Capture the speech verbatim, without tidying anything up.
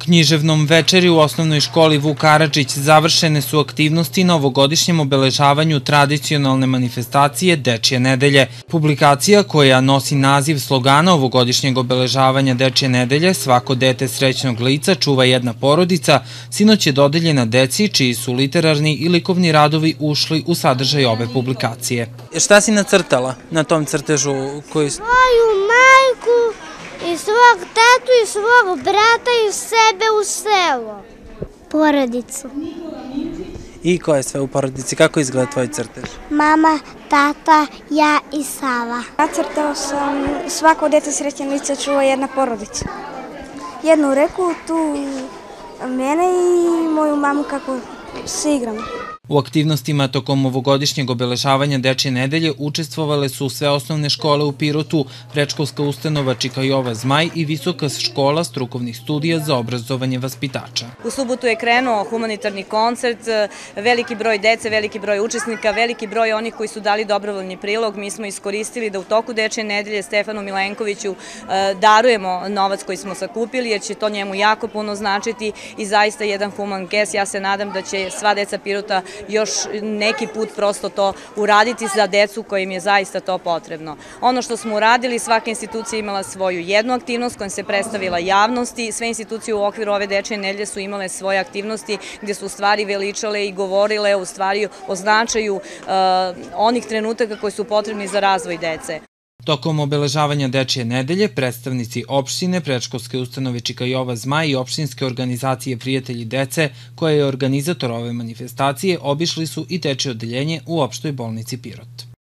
književnom večeri u osnovnoj školi Vuk Karadžić završene su aktivnosti na ovogodišnjem obeležavanju tradicionalne manifestacije Dečje nedelje. Publikacija koja nosi naziv slogana ovogodišnjeg obeležavanja Dečje nedelje "Svako dete srećnog lica čuva jedna porodica" sinoć je dodeljena deci čiji su literarni i likovni radovi ušli u sadržaj ove publikacije. Šta si nacrtala na tom crtežu? Svoju majku i svog tatu i svog brata i sebe u selo. Porodicu. I ko je sve u porodici? Kako izgleda tvoj crtež? Mama, tata, ja i Sava. Nacrtao sam "Svako dete srećnog lica čuva jedna porodica". Jednu reku, tu mene i moju mamu kako se igramo. U aktivnostima tokom ovogodišnjeg obeležavanja Dečje nedelje učestvovale su sve osnovne škole u Pirotu, predškolska ustanova Čika Jova Zmaj i visoka škola strukovnih studija za obrazovanje vaspitača. U subotu je krenuo humanitarni koncert, veliki broj dece, veliki broj učesnika, veliki broj onih koji su dali dobrovoljni prilog. Mi smo iskoristili da u toku Dečje nedelje Stefanu Milenkoviću darujemo novac koji smo sakupili, jer će to njemu jako puno značiti i zaista jedan human gest. Ja se nadam da će sva deca Pirota još neki put prosto to uraditi za decu kojim je zaista to potrebno. Ono što smo uradili, svaka institucija imala svoju jednu aktivnost kojom se predstavila javnosti. Sve institucije u okviru ove Dečje nedelje su imale svoje aktivnosti gdje su u stvari veličale i govorile u stvari o značaju onih trenutaka koji su potrebni za razvoj dece. Tokom obeležavanja Dečje nedelje, predstavnici opštine, predškolske ustanove Čika Jova Zmaj i opštinske organizacije Prijatelji dece, koja je organizator ove manifestacije, obišli su i dečje odeljenje u opštoj bolnici Pirot.